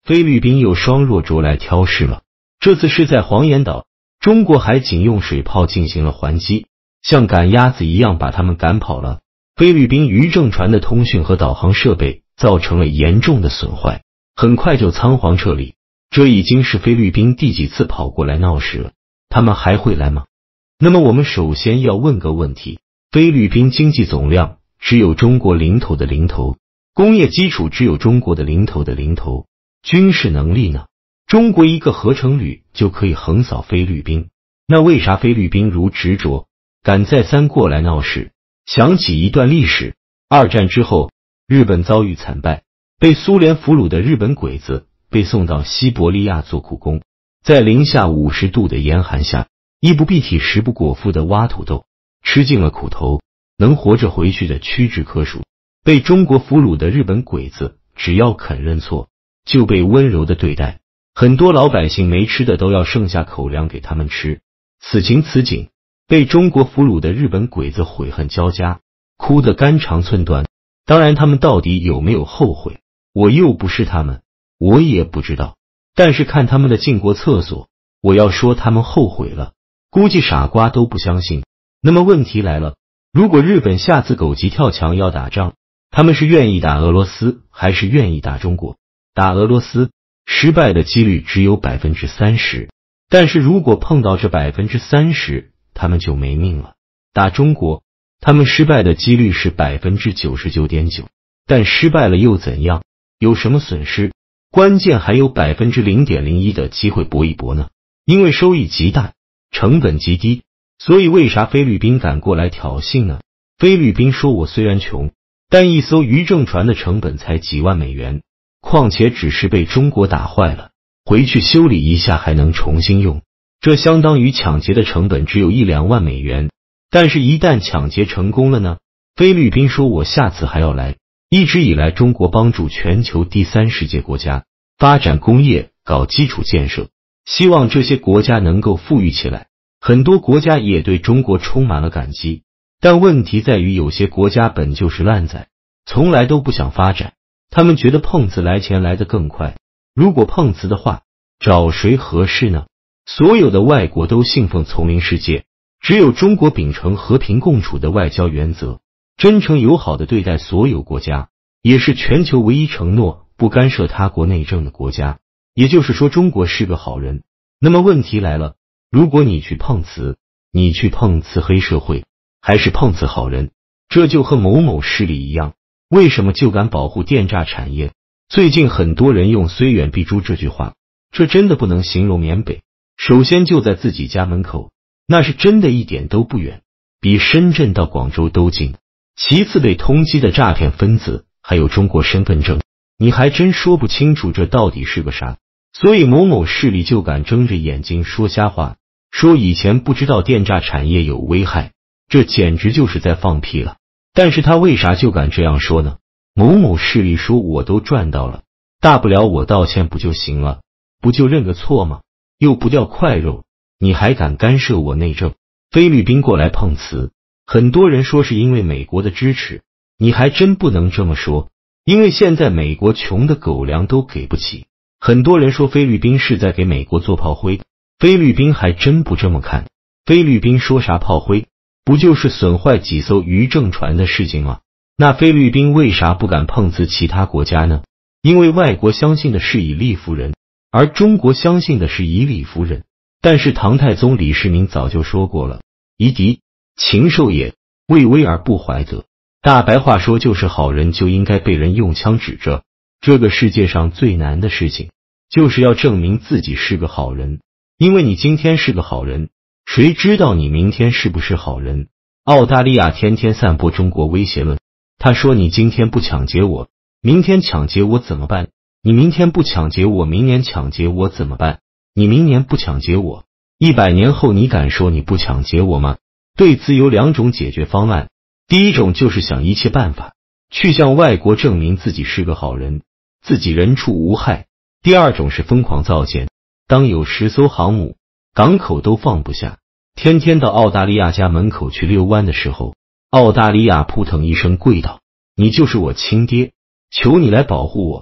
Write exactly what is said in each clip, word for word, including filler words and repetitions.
菲律宾又双弱轴来挑事了。这次是在黄岩岛，中国海警用水炮进行了还击，像赶鸭子一样把他们赶跑了。菲律宾渔政船的通讯和导航设备造成了严重的损坏，很快就仓皇撤离。这已经是菲律宾第几次跑过来闹事了，他们还会来吗？那么我们首先要问个问题，菲律宾经济总量只有中国零头的零头，工业基础只有中国的零头的零头，军事能力呢？中国一个合成旅就可以横扫菲律宾，那为啥菲律宾如执着，敢再三过来闹事？想起一段历史，二战之后，日本遭遇惨败，被苏联俘虏的日本鬼子被送到西伯利亚做苦工，在零下五十度的严寒下，衣不蔽体食不果腹的挖土豆，吃尽了苦头，能活着回去的屈指可数。被中国俘虏的日本鬼子只要肯认错，就被温柔的对待，很多老百姓没吃的都要剩下口粮给他们吃。此情此景，被中国俘虏的日本鬼子悔恨交加，哭得肝肠寸断。当然他们到底有没有后悔，我又不是他们，我也不知道。但是看他们的进过厕所，我要说他们后悔了，估计傻瓜都不相信。那么问题来了，如果日本下次狗急跳墙要打仗，他们是愿意打俄罗斯还是愿意打中国？打俄罗斯失败的几率只有 百分之三十， 但是如果碰到这 百分之三十， 他们就没命了。打中国，他们失败的几率是 百分之九十九点九， 但失败了又怎样？有什么损失？关键还有 百分之零点零一 的机会搏一搏呢，因为收益极大，成本极低。所以为啥菲律宾敢过来挑衅呢？菲律宾说我虽然穷，但一艘渔政船的成本才几万美元，况且只是被中国打坏了，回去修理一下还能重新用，这相当于抢劫的成本只有一两万美元。但是一旦抢劫成功了呢？菲律宾说我下次还要来。一直以来中国帮助全球第三世界国家发展工业，搞基础建设，希望这些国家能够富裕起来。很多国家也对中国充满了感激，但问题在于有些国家本就是烂仔，从来都不想发展，他们觉得碰瓷来钱来得更快。如果碰瓷的话，找谁合适呢？所有的外国都信奉丛林世界，只有中国秉承和平共处的外交原则，真诚友好的对待所有国家，也是全球唯一承诺不干涉他国内政的国家。也就是说，中国是个好人。那么问题来了，如果你去碰瓷，你去碰瓷黑社会，还是碰瓷好人？这就和某某势力一样，为什么就敢保护电诈产业？最近很多人用虽远必诛这句话，这真的不能形容缅北。首先就在自己家门口，那是真的一点都不远，比深圳到广州都近。其次被通缉的诈骗分子还有中国身份证，你还真说不清楚这到底是个啥。所以某某势力就敢睁着眼睛说瞎话，说以前不知道电诈产业有危害，这简直就是在放屁了。但是他为啥就敢这样说呢？某某势力说我都赚到了，大不了我道歉不就行了，不就认个错吗？又不掉块肉，你还敢干涉我内政？菲律宾过来碰瓷，很多人说是因为美国的支持，你还真不能这么说，因为现在美国穷的狗粮都给不起。很多人说菲律宾是在给美国做炮灰，菲律宾还真不这么看。菲律宾说啥炮灰？不就是损坏几艘渔政船的事情吗？那菲律宾为啥不敢碰瓷其他国家呢？因为外国相信的是以力服人，而中国相信的是以理服人。但是唐太宗李世民早就说过了，夷狄禽兽也，畏威而不怀德。大白话说就是好人就应该被人用枪指着。这个世界上最难的事情，就是要证明自己是个好人。因为你今天是个好人，谁知道你明天是不是好人？澳大利亚天天散播中国威胁论，他说你今天不抢劫我，明天抢劫我怎么办？你明天不抢劫我，明年抢劫我怎么办？你明年不抢劫我，一百年后你敢说你不抢劫我吗？对此有两种解决方案，第一种就是想一切办法去向外国证明自己是个好人，自己人畜无害。第二种是疯狂造舰，当有十艘航母，港口都放不下，天天到澳大利亚家门口去遛弯的时候，澳大利亚扑腾一声跪倒，你就是我亲爹，求你来保护我。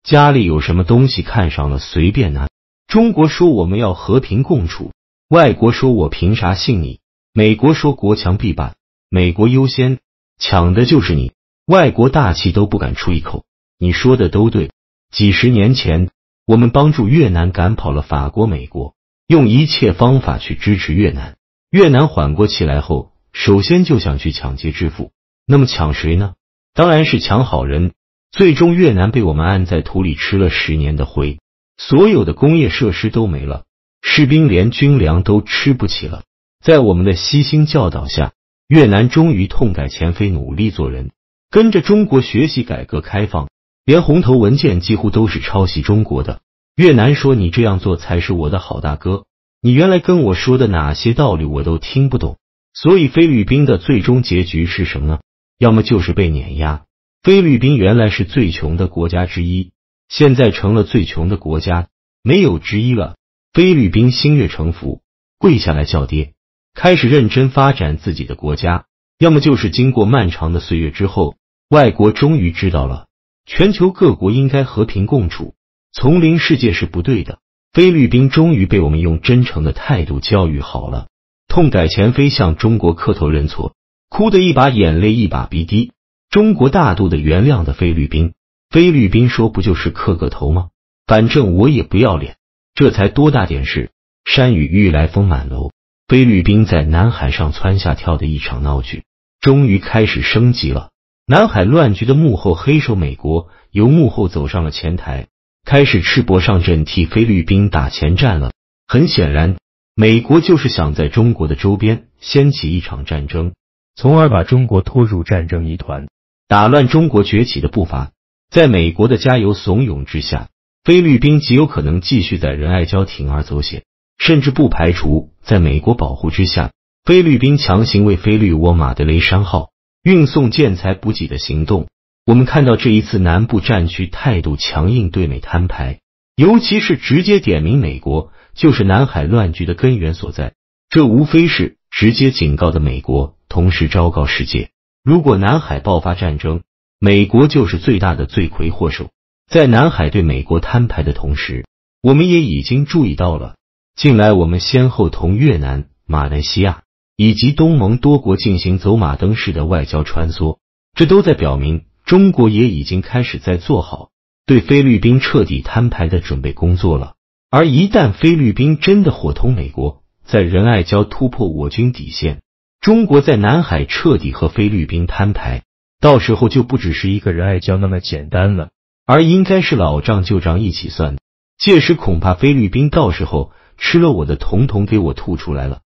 家里有什么东西看上了随便拿。中国说我们要和平共处，外国说我凭啥信你？美国说国强必败，美国优先，抢的就是你，外国大气都不敢出一口。你说的都对。几十年前，我们帮助越南赶跑了法国、美国，用一切方法去支持越南。越南缓过气来后，首先就想去抢劫致富。那么抢谁呢？当然是抢好人。最终越南被我们按在土里吃了十年的灰，所有的工业设施都没了，士兵连军粮都吃不起了。在我们的悉心教导下，越南终于痛改前非，努力做人，跟着中国学习改革开放，连红头文件几乎都是抄袭中国的。越南说你这样做才是我的好大哥，你原来跟我说的哪些道理我都听不懂。所以菲律宾的最终结局是什么呢？要么就是被碾压。菲律宾原来是最穷的国家之一，现在成了最穷的国家，没有之一了。菲律宾心悦诚服，跪下来叫爹，开始认真发展自己的国家。要么就是经过漫长的岁月之后，外国终于知道了，全球各国应该和平共处，丛林世界是不对的。菲律宾终于被我们用真诚的态度教育好了，痛改前非，向中国磕头认错，哭得一把眼泪一把鼻涕。中国大度的原谅的菲律宾，菲律宾说不就是磕个头吗？反正我也不要脸，这才多大点事。山雨欲来风满楼，菲律宾在南海上蹿下跳的一场闹剧，终于开始升级了。南海乱局的幕后黑手美国，由幕后走上了前台，开始赤膊上阵替菲律宾打前站了。很显然，美国就是想在中国的周边掀起一场战争，从而把中国拖入战争疑团，打乱中国崛起的步伐。在美国的加油怂恿之下，菲律宾极有可能继续在仁爱礁铤而走险，甚至不排除在美国保护之下，菲律宾强行为菲律窝马德雷山号运送建材补给的行动。我们看到这一次南部战区态度强硬，对美摊牌，尤其是直接点名美国就是南海乱局的根源所在，这无非是直接警告的美国，同时昭告世界，如果南海爆发战争，美国就是最大的罪魁祸首。在南海对美国摊牌的同时，我们也已经注意到了，近来我们先后同越南、马来西亚以及东盟多国进行走马灯式的外交穿梭，这都在表明中国也已经开始在做好对菲律宾彻底摊牌的准备工作了。而一旦菲律宾真的伙同美国在仁爱礁突破我军底线，中国在南海彻底和菲律宾摊牌，到时候就不只是一个仁爱礁那么简单了，而应该是老账旧账一起算。届时恐怕菲律宾到时候吃了我的统统给我吐出来了。